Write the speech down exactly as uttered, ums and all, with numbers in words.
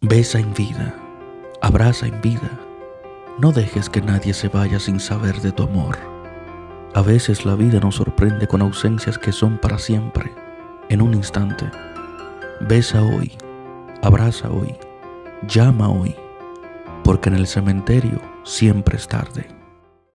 Besa en vida, abraza en vida. No dejes que nadie se vaya sin saber de tu amor. A veces la vida nos sorprende con ausencias que son para siempre, en un instante. Besa hoy, abraza hoy, llama hoy, porque en el cementerio siempre es tarde.